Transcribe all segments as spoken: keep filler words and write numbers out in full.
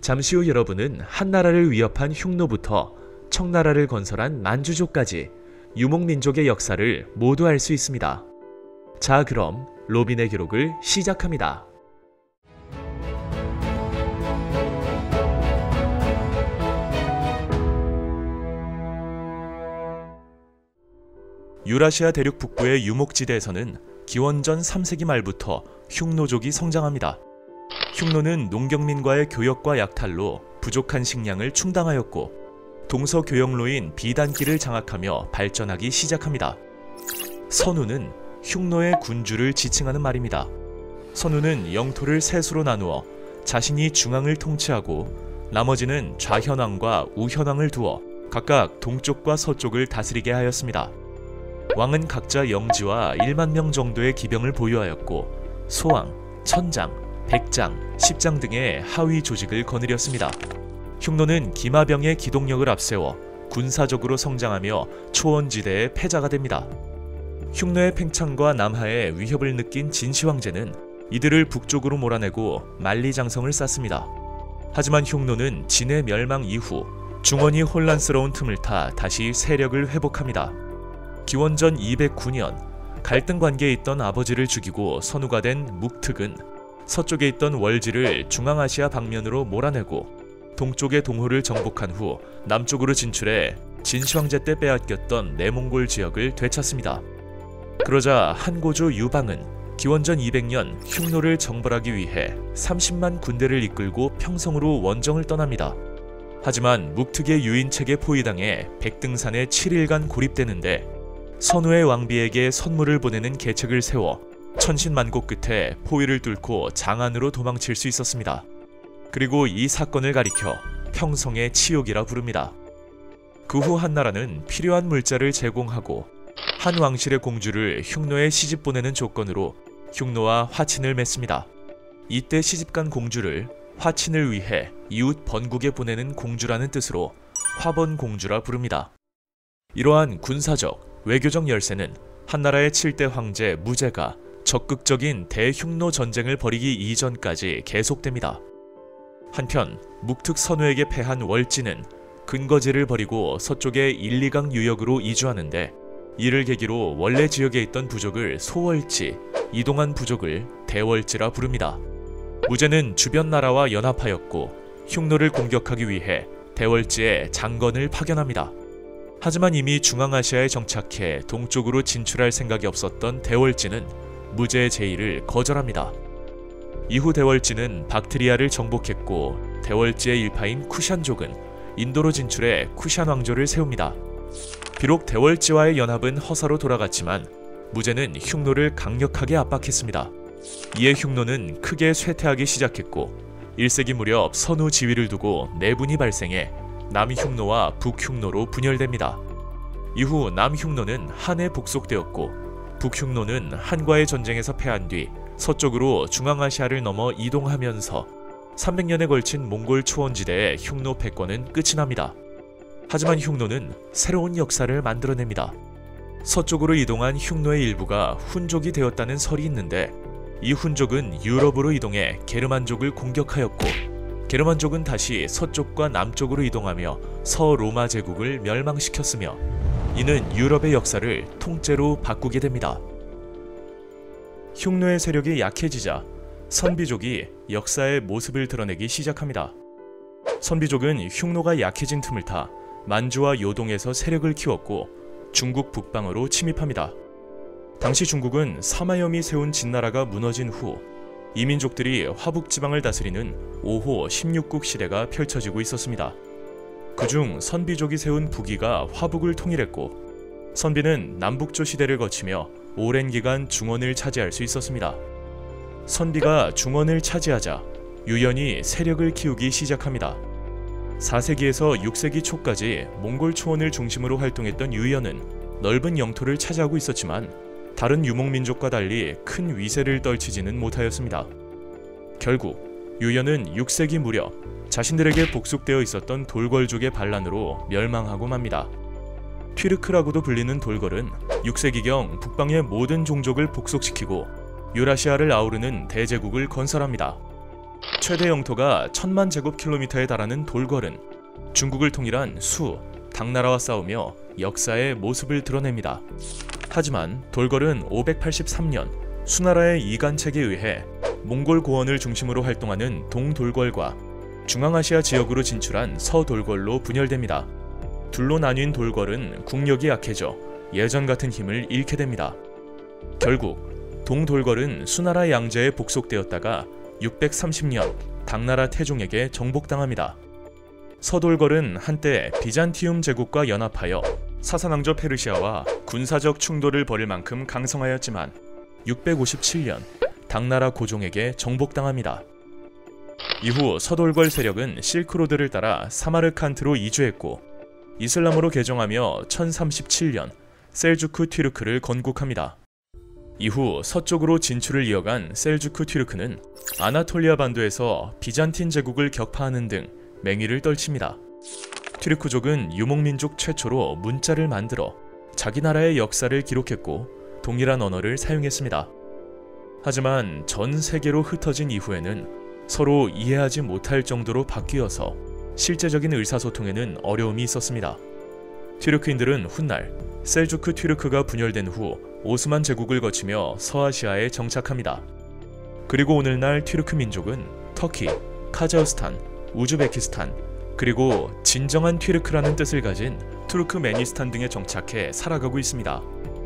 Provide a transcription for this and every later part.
잠시 후 여러분은 한나라를 위협한 흉노부터 청나라를 건설한 만주족까지 유목민족의 역사를 모두 알 수 있습니다. 자, 그럼 로빈의 기록을 시작합니다. 유라시아 대륙 북부의 유목지대에서는 기원전 삼 세기 말부터 흉노족이 성장합니다. 흉노는 농경민과의 교역과 약탈로 부족한 식량을 충당하였고 동서교역로인 비단길을 장악하며 발전하기 시작합니다. 선우는 흉노의 군주를 지칭하는 말입니다. 선우는 영토를 셋으로 나누어 자신이 중앙을 통치하고 나머지는 좌현왕과 우현왕을 두어 각각 동쪽과 서쪽을 다스리게 하였습니다. 왕은 각자 영지와 일만 명 정도의 기병을 보유하였고 소왕, 천장, 백장, 십장 등의 하위 조직을 거느렸습니다. 흉노는 기마병의 기동력을 앞세워 군사적으로 성장하며 초원지대의 패자가 됩니다. 흉노의 팽창과 남하의 위협을 느낀 진시황제는 이들을 북쪽으로 몰아내고 만리장성을 쌓습니다. 하지만 흉노는 진의 멸망 이후 중원이 혼란스러운 틈을 타 다시 세력을 회복합니다. 기원전 이백구 년 갈등 관계에 있던 아버지를 죽이고 선우가 된 묵특은 서쪽에 있던 월지를 중앙아시아 방면으로 몰아내고 동쪽의 동호를 정복한 후 남쪽으로 진출해 진시황제 때 빼앗겼던 내몽골 지역을 되찾습니다. 그러자 한고조 유방은 기원전 이백 년 흉노를 정벌하기 위해 삼십만 군대를 이끌고 평성으로 원정을 떠납니다. 하지만 묵특의 유인책에 포위당해 백등산에 칠 일간 고립되는데 선우의 왕비에게 선물을 보내는 계책을 세워 천신만고 끝에 포위를 뚫고 장안으로 도망칠 수 있었습니다. 그리고 이 사건을 가리켜 평성의 치욕이라 부릅니다. 그 후 한나라는 필요한 물자를 제공하고 한 왕실의 공주를 흉노에 시집 보내는 조건으로 흉노와 화친을 맺습니다. 이때 시집간 공주를 화친을 위해 이웃 번국에 보내는 공주라는 뜻으로 화번공주라 부릅니다. 이러한 군사적, 외교적 열세는 한나라의 칠 대 황제 무제가 적극적인 대흉노 전쟁을 벌이기 이전까지 계속됩니다. 한편 묵특 선우에게 패한 월지는 근거지를 버리고 서쪽의 일, 이강 유역으로 이주하는데 이를 계기로 원래 지역에 있던 부족을 소월지, 이동한 부족을 대월지라 부릅니다. 무제는 주변 나라와 연합하였고 흉노를 공격하기 위해 대월지에 장건을 파견합니다. 하지만 이미 중앙아시아에 정착해 동쪽으로 진출할 생각이 없었던 대월지는 무제의 제의를 거절합니다. 이후 대월지는 박트리아를 정복했고 대월지의 일파인 쿠샨족은 인도로 진출해 쿠샨 왕조를 세웁니다. 비록 대월지와의 연합은 허사로 돌아갔지만 무제는 흉노를 강력하게 압박했습니다. 이에 흉노는 크게 쇠퇴하기 시작했고 일 세기 무렵 선우 지위를 두고 내분이 발생해 남흉노와 북흉노로 분열됩니다. 이후 남흉노는 한에 복속되었고 북흉노는 한과의 전쟁에서 패한 뒤 서쪽으로 중앙아시아를 넘어 이동하면서 삼백 년에 걸친 몽골 초원지대의 흉노 패권은 끝이 납니다. 하지만 흉노는 새로운 역사를 만들어냅니다. 서쪽으로 이동한 흉노의 일부가 훈족이 되었다는 설이 있는데 이 훈족은 유럽으로 이동해 게르만족을 공격하였고 게르만족은 다시 서쪽과 남쪽으로 이동하며 서로마 제국을 멸망시켰으며 이는 유럽의 역사를 통째로 바꾸게 됩니다. 흉노의 세력이 약해지자 선비족이 역사의 모습을 드러내기 시작합니다. 선비족은 흉노가 약해진 틈을 타 만주와 요동에서 세력을 키웠고 중국 북방으로 침입합니다. 당시 중국은 사마염이 세운 진나라가 무너진 후 이민족들이 화북지방을 다스리는 오호 십육국 시대가 펼쳐지고 있었습니다. 그중 선비족이 세운 부기가 화북을 통일했고 선비는 남북조 시대를 거치며 오랜 기간 중원을 차지할 수 있었습니다. 선비가 중원을 차지하자 유연이 세력을 키우기 시작합니다. 사 세기에서 육 세기 초까지 몽골 초원을 중심으로 활동했던 유연은 넓은 영토를 차지하고 있었지만 다른 유목민족과 달리 큰 위세를 떨치지는 못하였습니다. 결국 유연은 육 세기 무렵 자신들에게 복속되어 있었던 돌걸족의 반란으로 멸망하고 맙니다. 튀르크라고도 불리는 돌걸은 육 세기경 북방의 모든 종족을 복속시키고 유라시아를 아우르는 대제국을 건설합니다. 최대 영토가 천만 제곱킬로미터에 달하는 돌궐은 중국을 통일한 수, 당나라와 싸우며 역사의 모습을 드러냅니다. 하지만 돌궐은 오백팔십삼 년 수나라의 이간책에 의해 몽골 고원을 중심으로 활동하는 동돌궐과 중앙아시아 지역으로 진출한 서돌궐로 분열됩니다. 둘로 나뉜 돌궐은 국력이 약해져 예전 같은 힘을 잃게 됩니다. 결국 동돌궐은 수나라 양제에 복속되었다가 육백삼십 년 당나라 태종에게 정복당합니다. 서돌궐은 한때 비잔티움 제국과 연합하여 사사낭조 페르시아와 군사적 충돌을 벌일 만큼 강성하였지만 육백오십칠 년 당나라 고종에게 정복당합니다. 이후 서돌궐 세력은 실크로드를 따라 사마르칸트로 이주했고 이슬람으로 개종하며 천삼십칠 년 셀주크 튀르크를 건국합니다. 이후 서쪽으로 진출을 이어간 셀주크 튀르크는 아나톨리아 반도에서 비잔틴 제국을 격파하는 등 맹위를 떨칩니다. 튀르크족은 유목민족 최초로 문자를 만들어 자기 나라의 역사를 기록했고 동일한 언어를 사용했습니다. 하지만 전 세계로 흩어진 이후에는 서로 이해하지 못할 정도로 바뀌어서 실제적인 의사소통에는 어려움이 있었습니다. 튀르크인들은 훗날 셀주크 튀르크가 분열된 후 오스만 제국을 거치며 서아시아에 정착합니다. 그리고 오늘날 튀르크 민족은 터키, 카자흐스탄, 우즈베키스탄, 그리고 진정한 튀르크라는 뜻을 가진 투르크메니스탄 등에 정착해 살아가고 있습니다.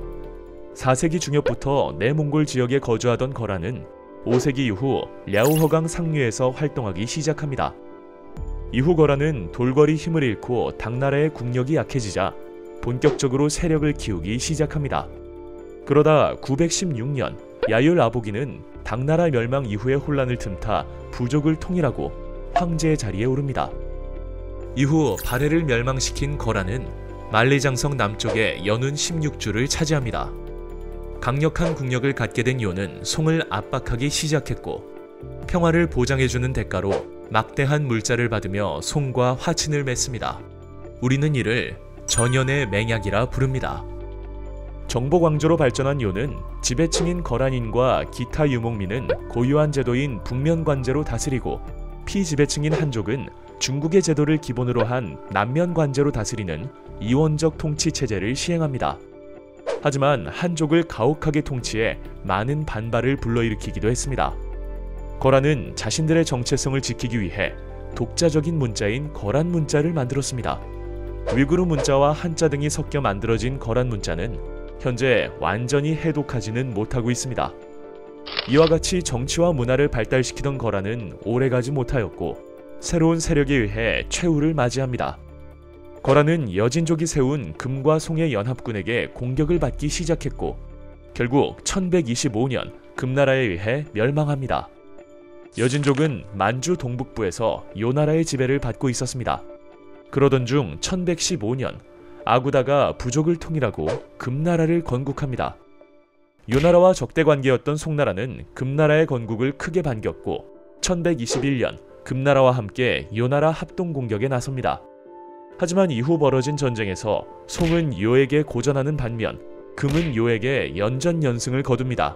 사 세기 중엽부터 내몽골 지역에 거주하던 거란은 오 세기 이후 랴오허강 상류에서 활동하기 시작합니다. 이후 거란은 돌궐이 힘을 잃고 당나라의 국력이 약해지자 본격적으로 세력을 키우기 시작합니다. 그러다 구백십육 년 야율 아보기는 당나라 멸망 이후의 혼란을 틈타 부족을 통일하고 황제의 자리에 오릅니다. 이후 발해를 멸망시킨 거란은 만리장성 남쪽의 연운 십육 주를 차지합니다. 강력한 국력을 갖게 된 요는 송을 압박하기 시작했고 평화를 보장해주는 대가로 막대한 물자를 받으며 송과 화친을 맺습니다. 우리는 이를 전연의 맹약이라 부릅니다. 정복왕조로 발전한 요는 지배층인 거란인과 기타 유목민은 고유한 제도인 북면관제로 다스리고 피지배층인 한족은 중국의 제도를 기본으로 한 남면관제로 다스리는 이원적 통치체제를 시행합니다. 하지만 한족을 가혹하게 통치해 많은 반발을 불러일으키기도 했습니다. 거란은 자신들의 정체성을 지키기 위해 독자적인 문자인 거란 문자를 만들었습니다. 위구르 문자와 한자 등이 섞여 만들어진 거란 문자는 현재 완전히 해독하지는 못하고 있습니다. 이와 같이 정치와 문화를 발달시키던 거란은 오래가지 못하였고 새로운 세력에 의해 최후를 맞이합니다. 거란은 여진족이 세운 금과 송의 연합군에게 공격을 받기 시작했고 결국 천백이십오 년 금나라에 의해 멸망합니다. 여진족은 만주 동북부에서 요나라의 지배를 받고 있었습니다. 그러던 중 천백십오 년 아구다가 부족을 통일하고 금나라를 건국합니다. 요나라와 적대관계였던 송나라는 금나라의 건국을 크게 반겼고 천백이십일 년 금나라와 함께 요나라 합동공격에 나섭니다. 하지만 이후 벌어진 전쟁에서 송은 요에게 고전하는 반면 금은 요에게 연전연승을 거둡니다.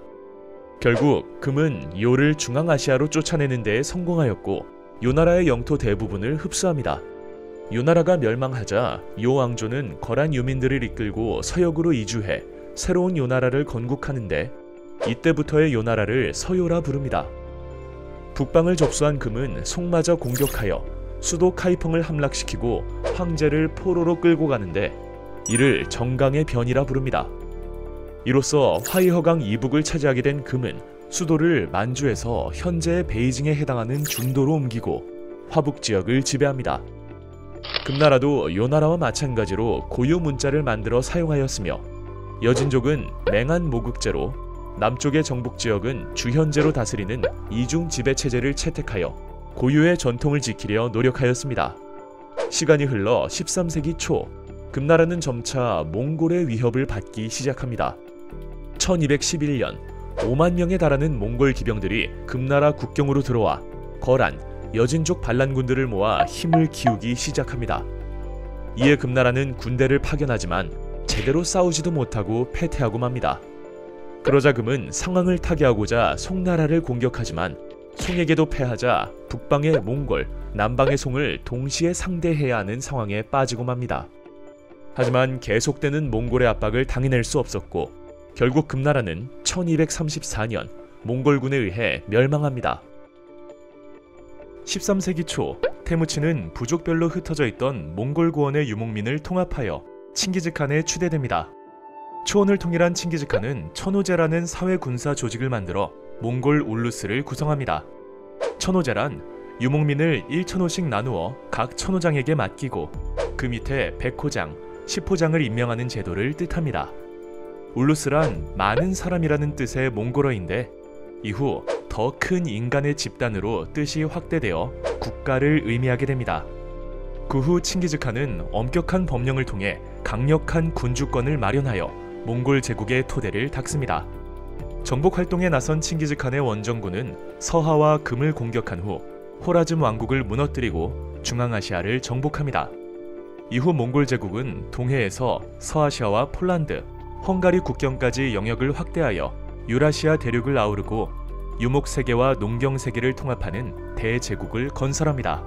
결국 금은 요를 중앙아시아로 쫓아내는 데에 성공하였고 요나라의 영토 대부분을 흡수합니다. 요나라가 멸망하자 요 왕조는 거란 유민들을 이끌고 서역으로 이주해 새로운 요나라를 건국하는데 이때부터의 요나라를 서요라 부릅니다. 북방을 접수한 금은 송마저 공격하여 수도 카이펑을 함락시키고 황제를 포로로 끌고 가는데 이를 정강의 변이라 부릅니다. 이로써 화이허강 이북을 차지하게 된 금은 수도를 만주에서 현재의 베이징에 해당하는 중도로 옮기고 화북 지역을 지배합니다. 금나라도 요나라와 마찬가지로 고유 문자를 만들어 사용하였으며 여진족은 맹한 모국제로 남쪽의 정복지역은 주현제로 다스리는 이중 지배체제를 채택하여 고유의 전통을 지키려 노력하였습니다. 시간이 흘러 십삼 세기 초 금나라는 점차 몽골의 위협을 받기 시작합니다. 천이백십일 년 오만 명에 달하는 몽골 기병들이 금나라 국경으로 들어와 거란, 여진족 반란군들을 모아 힘을 키우기 시작합니다. 이에 금나라는 군대를 파견하지만 제대로 싸우지도 못하고 패퇴하고 맙니다. 그러자 금은 상황을 타개하고자 송나라를 공격하지만 송에게도 패하자 북방의 몽골, 남방의 송을 동시에 상대해야 하는 상황에 빠지고 맙니다. 하지만 계속되는 몽골의 압박을 당해낼 수 없었고 결국 금나라는 천이백삼십사 년 몽골군에 의해 멸망합니다. 십삼 세기 초 태무치는 부족별로 흩어져 있던 몽골 고원의 유목민을 통합하여 칭기즈칸에 추대됩니다. 초원을 통일한 칭기즈칸은 천호제라는 사회 군사 조직을 만들어 몽골 울루스를 구성합니다. 천호제란 유목민을 일 천호씩 나누어 각 천호장에게 맡기고 그 밑에 백 호장, 십 호장을 임명하는 제도를 뜻합니다. 울루스란 많은 사람이라는 뜻의 몽골어인데 이후 더 큰 인간의 집단으로 뜻이 확대되어 국가를 의미하게 됩니다. 그 후 칭기즈칸은 엄격한 법령을 통해 강력한 군주권을 마련하여 몽골 제국의 토대를 닦습니다. 정복 활동에 나선 칭기즈칸의 원정군은 서하와 금을 공격한 후 호라즘 왕국을 무너뜨리고 중앙아시아를 정복합니다. 이후 몽골 제국은 동해에서 서아시아와 폴란드, 헝가리 국경까지 영역을 확대하여 유라시아 대륙을 아우르고 유목세계와 농경세계를 통합하는 대제국을 건설합니다.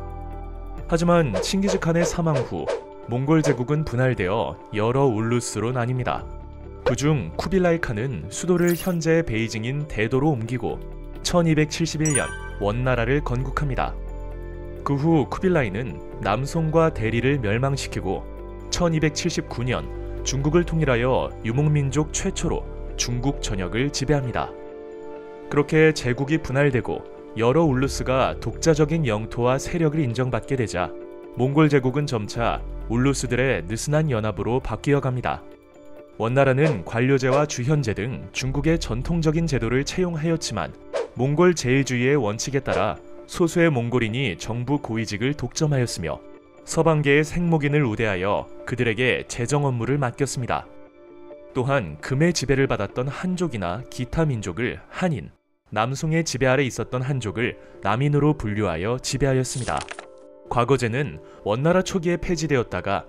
하지만 칭기즈칸의 사망 후 몽골 제국은 분할되어 여러 울루스로 나뉩니다. 그중 쿠빌라이 칸은 수도를 현재의 베이징인 대도로 옮기고 천이백칠십일 년 원나라를 건국합니다. 그 후 쿠빌라이는 남송과 대리를 멸망시키고 천이백칠십구 년 중국을 통일하여 유목민족 최초로 중국 전역을 지배합니다. 그렇게 제국이 분할되고 여러 울루스가 독자적인 영토와 세력을 인정받게 되자 몽골 제국은 점차 울루스들의 느슨한 연합으로 바뀌어 갑니다. 원나라는 관료제와 주현제 등 중국의 전통적인 제도를 채용하였지만 몽골 제일주의의 원칙에 따라 소수의 몽골인이 정부 고위직을 독점하였으며 서방계의 생목인을 우대하여 그들에게 재정 업무를 맡겼습니다. 또한 금의 지배를 받았던 한족이나 기타 민족을 한인, 남송의 지배 아래 있었던 한족을 남인으로 분류하여 지배하였습니다. 과거제는 원나라 초기에 폐지되었다가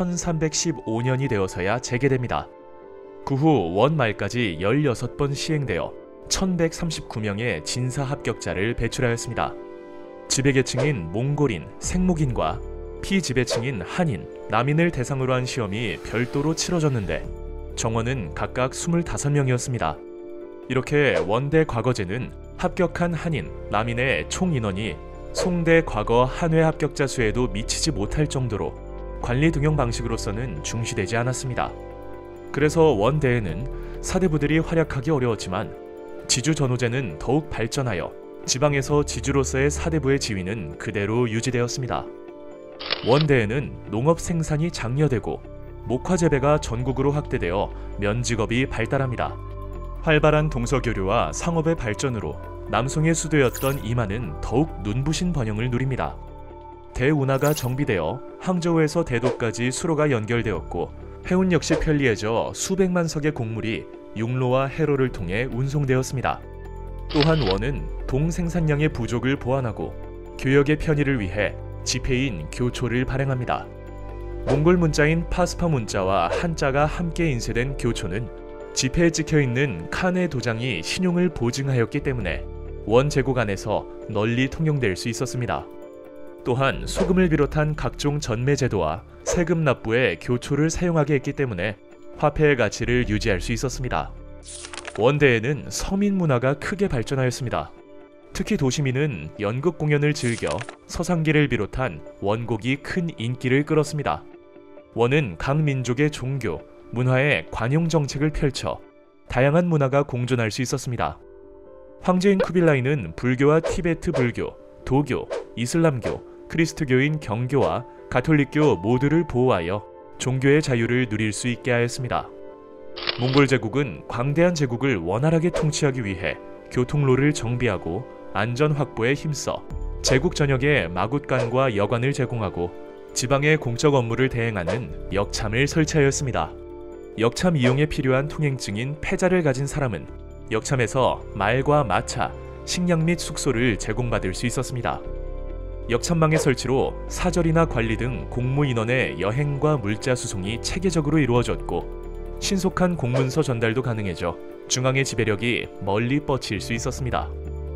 천삼백십오 년이 되어서야 재개됩니다. 그 후 원 말까지 열여섯 번 시행되어 천백삼십구 명의 진사 합격자를 배출하였습니다. 지배계층인 몽골인, 생목인과 피지배층인 한인, 남인을 대상으로 한 시험이 별도로 치러졌는데 정원은 각각 스물다섯 명이었습니다. 이렇게 원대 과거제는 합격한 한인, 남인의 총 인원이 송대 과거 한회 합격자 수에도 미치지 못할 정도로 관리 등용 방식으로서는 중시되지 않았습니다. 그래서 원대에는 사대부들이 활약하기 어려웠지만 지주 전호제는 더욱 발전하여 지방에서 지주로서의 사대부의 지위는 그대로 유지되었습니다. 원대에는 농업 생산이 장려되고 목화 재배가 전국으로 확대되어 면직업이 발달합니다. 활발한 동서교류와 상업의 발전으로 남송의 수도였던 이만은 더욱 눈부신 번영을 누립니다. 대운하가 정비되어 항저우에서 대도까지 수로가 연결되었고 해운 역시 편리해져 수백만 석의 곡물이 육로와 해로를 통해 운송되었습니다. 또한 원은 동생산량의 부족을 보완하고 교역의 편의를 위해 지폐인 교초를 발행합니다. 몽골 문자인 파스파 문자와 한자가 함께 인쇄된 교초는 지폐에 찍혀있는 칸의 도장이 신용을 보증하였기 때문에 원 제국 안에서 널리 통용될 수 있었습니다. 또한 소금을 비롯한 각종 전매 제도와 세금 납부에 교초를 사용하게 했기 때문에 화폐의 가치를 유지할 수 있었습니다. 원대에는 서민 문화가 크게 발전하였습니다. 특히 도시민은 연극 공연을 즐겨 서상기를 비롯한 원곡이 큰 인기를 끌었습니다. 원은 각 민족의 종교, 문화의 관용 정책을 펼쳐 다양한 문화가 공존할 수 있었습니다. 황제인 쿠빌라이는 불교와 티베트 불교, 도교, 이슬람교, 크리스트교인 경교와 가톨릭교 모두를 보호하여 종교의 자유를 누릴 수 있게 하였습니다. 몽골 제국은 광대한 제국을 원활하게 통치하기 위해 교통로를 정비하고 안전 확보에 힘써 제국 전역에 마굿간과 여관을 제공하고 지방의 공적 업무를 대행하는 역참을 설치하였습니다. 역참 이용에 필요한 통행증인 패자를 가진 사람은 역참에서 말과 마차, 식량 및 숙소를 제공받을 수 있었습니다. 역참망의 설치로 사절이나 관리 등 공무 인원의 여행과 물자 수송이 체계적으로 이루어졌고 신속한 공문서 전달도 가능해져 중앙의 지배력이 멀리 뻗칠 수 있었습니다.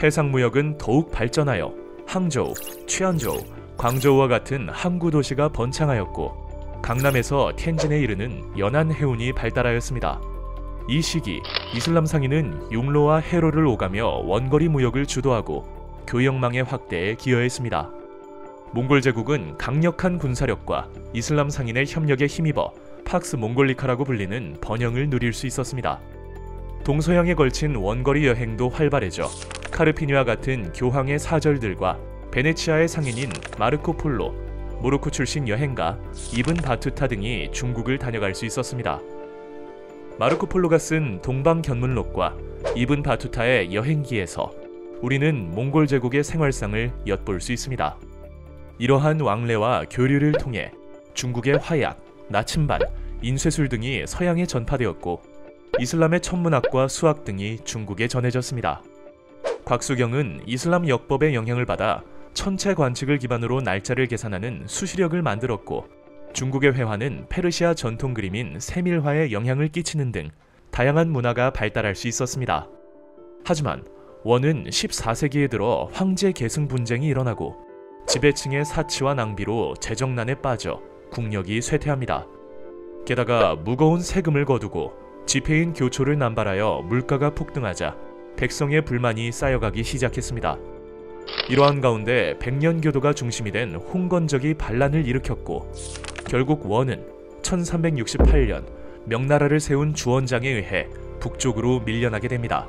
해상무역은 더욱 발전하여 항저우, 취안저우, 광저우와 같은 항구 도시가 번창하였고 강남에서 텐진에 이르는 연안 해운이 발달하였습니다. 이 시기 이슬람 상인은 육로와 해로를 오가며 원거리 무역을 주도하고 교역망의 확대에 기여했습니다. 몽골 제국은 강력한 군사력과 이슬람 상인의 협력에 힘입어 팍스 몽골리카라고 불리는 번영을 누릴 수 있었습니다. 동서양에 걸친 원거리 여행도 활발해져 카르피니와 같은 교황의 사절들과 베네치아의 상인인 마르코 폴로, 모로코 출신 여행가 이븐 바투타 등이 중국을 다녀갈 수 있었습니다. 마르코 폴로가 쓴 동방견문록과 이븐 바투타의 여행기에서 우리는 몽골 제국의 생활상을 엿볼 수 있습니다. 이러한 왕래와 교류를 통해 중국의 화약, 나침반, 인쇄술 등이 서양에 전파되었고 이슬람의 천문학과 수학 등이 중국에 전해졌습니다. 곽수경은 이슬람 역법의 영향을 받아 천체 관측을 기반으로 날짜를 계산하는 수시력을 만들었고 중국의 회화는 페르시아 전통 그림인 세밀화에 영향을 끼치는 등 다양한 문화가 발달할 수 있었습니다. 하지만 원은 십사 세기에 들어 황제 계승 분쟁이 일어나고 지배층의 사치와 낭비로 재정난에 빠져 국력이 쇠퇴합니다. 게다가 무거운 세금을 거두고 지폐인 교초를 남발하여 물가가 폭등하자 백성의 불만이 쌓여가기 시작했습니다. 이러한 가운데 백년교도가 중심이 된 홍건적이 반란을 일으켰고 결국 원은 천삼백육십팔 년 명나라를 세운 주원장에 의해 북쪽으로 밀려나게 됩니다.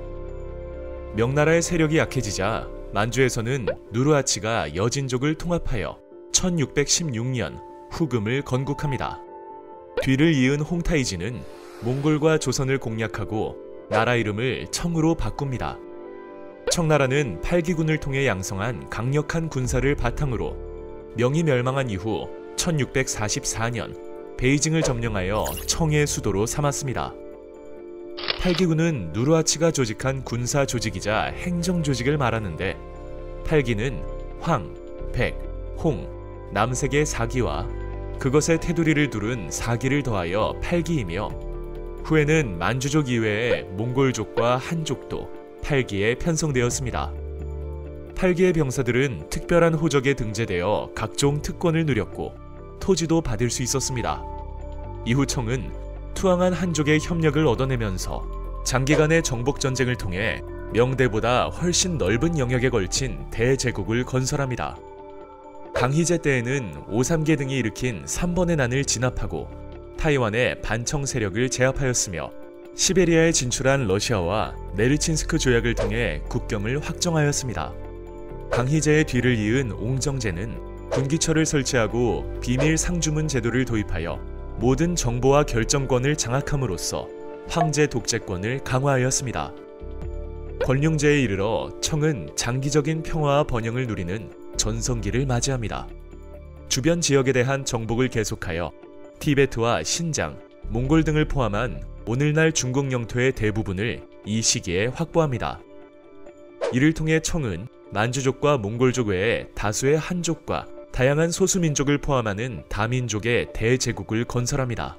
명나라의 세력이 약해지자 만주에서는 누르하치가 여진족을 통합하여 천육백십육 년 후금을 건국합니다. 뒤를 이은 홍타이지는 몽골과 조선을 공략하고 나라 이름을 청으로 바꿉니다. 청나라는 팔기군을 통해 양성한 강력한 군사를 바탕으로 명이 멸망한 이후 천육백사십사 년 베이징을 점령하여 청의 수도로 삼았습니다. 팔기군은 누르하치가 조직한 군사 조직이자 행정 조직을 말하는데 팔기는 황, 백, 홍, 남색의 사기와 그것의 테두리를 두른 사기를 더하여 팔기이며 후에는 만주족 이외의 몽골족과 한족도 팔기에 편성되었습니다. 팔기의 병사들은 특별한 호적에 등재되어 각종 특권을 누렸고 토지도 받을 수 있었습니다. 이후 청은 투항한 한족의 협력을 얻어내면서 장기간의 정복전쟁을 통해 명대보다 훨씬 넓은 영역에 걸친 대제국을 건설합니다. 강희제 때에는 오삼계 등이 일으킨 삼 번의 난을 진압하고 타이완의 반청 세력을 제압하였으며 시베리아에 진출한 러시아와 네르친스크 조약을 통해 국경을 확정하였습니다. 강희제의 뒤를 이은 옹정제는 군기처를 설치하고 비밀 상주문 제도를 도입하여 모든 정보와 결정권을 장악함으로써 황제 독재권을 강화하였습니다. 권룡제에 이르러 청은 장기적인 평화와 번영을 누리는 전성기를 맞이합니다. 주변 지역에 대한 정복을 계속하여 티베트와 신장, 몽골 등을 포함한 오늘날 중국 영토의 대부분을 이 시기에 확보합니다. 이를 통해 청은 만주족과 몽골족 외에 다수의 한족과 다양한 소수민족을 포함하는 다민족의 대제국을 건설합니다.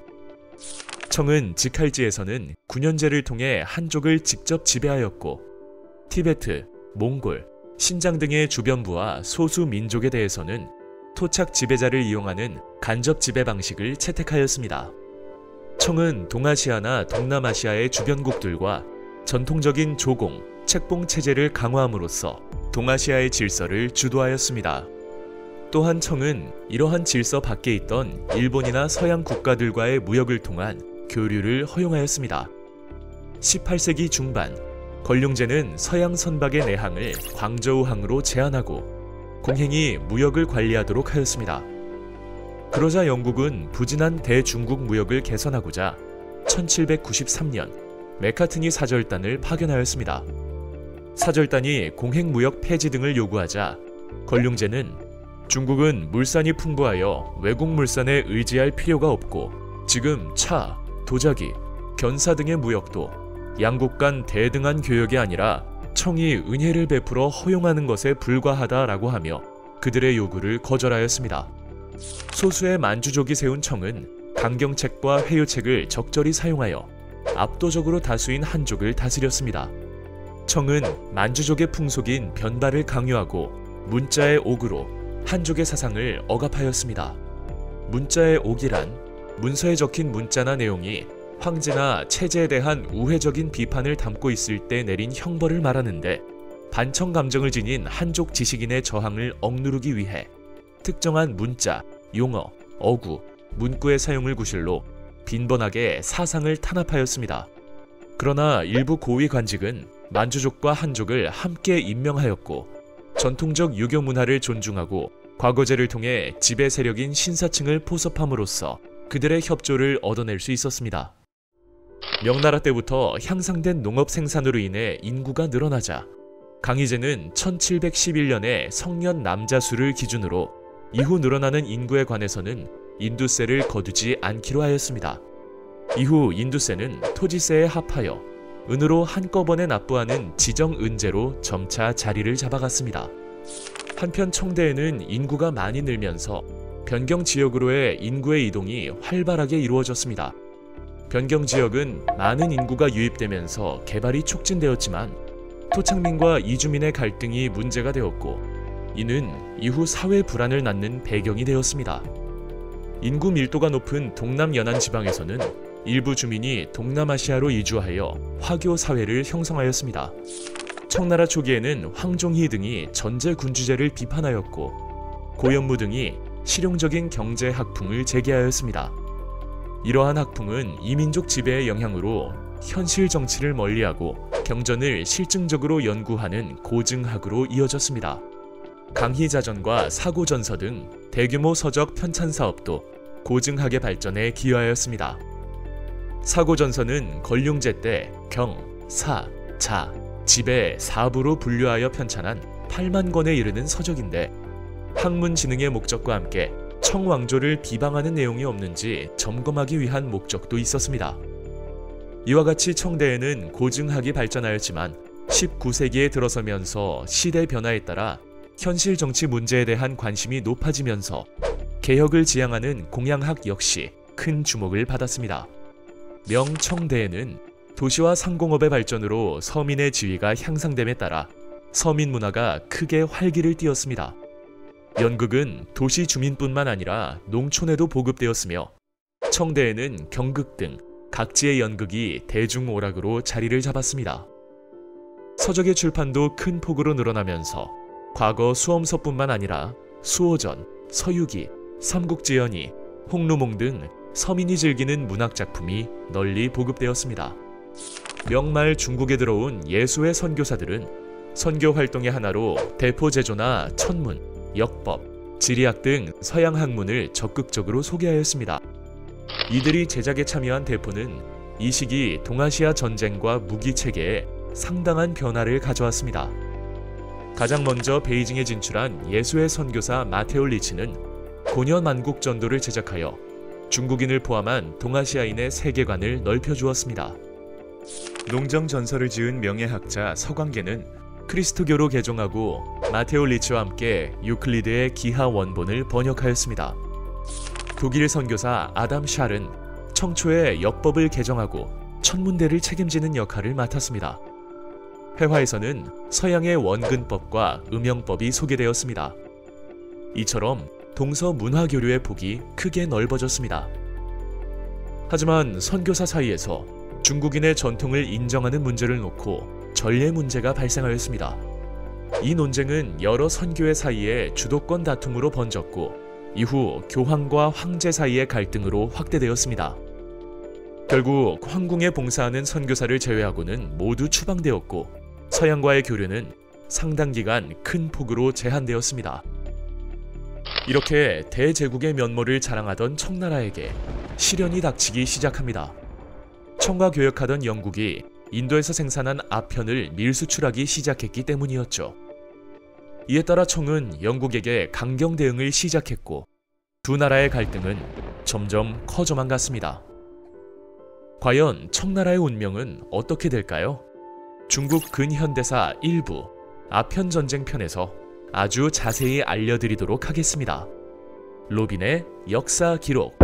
청은 직할지에서는 군현제를 통해 한족을 직접 지배하였고 티베트, 몽골, 신장 등의 주변부와 소수민족에 대해서는 토착 지배자를 이용하는 간접 지배 방식을 채택하였습니다. 청은 동아시아나 동남아시아의 주변국들과 전통적인 조공, 책봉 체제를 강화함으로써 동아시아의 질서를 주도하였습니다. 또한 청은 이러한 질서 밖에 있던 일본이나 서양 국가들과의 무역을 통한 교류를 허용하였습니다. 십팔 세기 중반, 권룡제는 서양 선박의 내항을 광저우항으로 제한하고 공행이 무역을 관리하도록 하였습니다. 그러자 영국은 부진한 대중국 무역을 개선하고자 천칠백구십삼 년 메카트니 사절단을 파견하였습니다. 사절단이 공행무역 폐지 등을 요구하자 권룡제는 중국은 물산이 풍부하여 외국 물산에 의지할 필요가 없고 지금 차, 도자기, 견사 등의 무역도 양국 간 대등한 교역이 아니라 청이 은혜를 베풀어 허용하는 것에 불과하다라고 하며 그들의 요구를 거절하였습니다. 소수의 만주족이 세운 청은 강경책과 회유책을 적절히 사용하여 압도적으로 다수인 한족을 다스렸습니다. 청은 만주족의 풍속인 변발을 강요하고 문자의 옥으로 한족의 사상을 억압하였습니다. 문자의 옥이란 문서에 적힌 문자나 내용이 황제나 체제에 대한 우회적인 비판을 담고 있을 때 내린 형벌을 말하는데, 반청 감정을 지닌 한족 지식인의 저항을 억누르기 위해 특정한 문자, 용어, 어구, 문구의 사용을 구실로 빈번하게 사상을 탄압하였습니다. 그러나 일부 고위 관직은 만주족과 한족을 함께 임명하였고, 전통적 유교 문화를 존중하고 과거제를 통해 지배 세력인 신사층을 포섭함으로써 그들의 협조를 얻어낼 수 있었습니다. 명나라 때부터 향상된 농업 생산으로 인해 인구가 늘어나자 강희제는 천칠백십일 년에 성년 남자 수를 기준으로 이후 늘어나는 인구에 관해서는 인두세를 거두지 않기로 하였습니다. 이후 인두세는 토지세에 합하여 은으로 한꺼번에 납부하는 지정은제로 점차 자리를 잡아갔습니다. 한편 청대에는 인구가 많이 늘면서 변경 지역으로의 인구의 이동이 활발하게 이루어졌습니다. 변경 지역은 많은 인구가 유입되면서 개발이 촉진되었지만 토착민과 이주민의 갈등이 문제가 되었고, 이는 이후 사회 불안을 낳는 배경이 되었습니다. 인구 밀도가 높은 동남 연안 지방에서는 일부 주민이 동남아시아로 이주하여 화교 사회를 형성하였습니다. 청나라 초기에는 황종희 등이 전제군주제를 비판하였고, 고연무 등이 실용적인 경제 학풍을 제기하였습니다. 이러한 학풍은 이민족 지배의 영향으로 현실 정치를 멀리하고 경전을 실증적으로 연구하는 고증학으로 이어졌습니다. 강희자전과 사고전서 등 대규모 서적 편찬 사업도 고증학의 발전에 기여하였습니다. 사고전서는 건륭제 때 경, 사, 자, 집의 사부로 분류하여 편찬한 팔만 권에 이르는 서적인데, 학문 진흥의 목적과 함께 청왕조를 비방하는 내용이 없는지 점검하기 위한 목적도 있었습니다. 이와 같이 청대에는 고증학이 발전하였지만 십구 세기에 들어서면서 시대 변화에 따라 현실 정치 문제에 대한 관심이 높아지면서 개혁을 지향하는 공양학 역시 큰 주목을 받았습니다. 명청대에는 도시와 상공업의 발전으로 서민의 지위가 향상됨에 따라 서민 문화가 크게 활기를 띠었습니다. 연극은 도시 주민뿐만 아니라 농촌에도 보급되었으며, 청대에는 경극 등 각지의 연극이 대중오락으로 자리를 잡았습니다. 서적의 출판도 큰 폭으로 늘어나면서 과거 수엄서뿐만 아니라 수호전, 서유기, 삼국지연이, 홍루몽 등 서민이 즐기는 문학작품이 널리 보급되었습니다. 명말 중국에 들어온 예수의 선교사들은 선교 활동의 하나로 대포제조나 천문, 역법, 지리학 등 서양 학문을 적극적으로 소개하였습니다. 이들이 제작에 참여한 대포는 이 시기 동아시아 전쟁과 무기 체계에 상당한 변화를 가져왔습니다. 가장 먼저 베이징에 진출한 예수의 선교사 마테오 리치는 고려 만국 전도를 제작하여 중국인을 포함한 동아시아인의 세계관을 넓혀주었습니다. 농정 전서를 지은 명예학자 서광계는 크리스토교로 개종하고 마테오 리치와 함께 유클리드의 기하 원본을 번역하였습니다. 독일 선교사 아담 샬은 청초에 역법을 개정하고 천문대를 책임지는 역할을 맡았습니다. 회화에서는 서양의 원근법과 음영법이 소개되었습니다. 이처럼 동서 문화 교류의 폭이 크게 넓어졌습니다. 하지만 선교사 사이에서 중국인의 전통을 인정하는 문제를 놓고 전례 문제가 발생하였습니다. 이 논쟁은 여러 선교회 사이의 주도권 다툼으로 번졌고, 이후 교황과 황제 사이의 갈등으로 확대되었습니다. 결국 황궁에 봉사하는 선교사를 제외하고는 모두 추방되었고, 서양과의 교류는 상당 기간 큰 폭으로 제한되었습니다. 이렇게 대제국의 면모를 자랑하던 청나라에게 시련이 닥치기 시작합니다. 청과 교역하던 영국이 인도에서 생산한 아편을 밀수출하기 시작했기 때문이었죠. 이에 따라 청은 영국에게 강경 대응을 시작했고, 두 나라의 갈등은 점점 커져만 갔습니다. 과연 청나라의 운명은 어떻게 될까요? 중국 근현대사 일부 아편 전쟁 편에서 아주 자세히 알려드리도록 하겠습니다. 로빈의 역사 기록.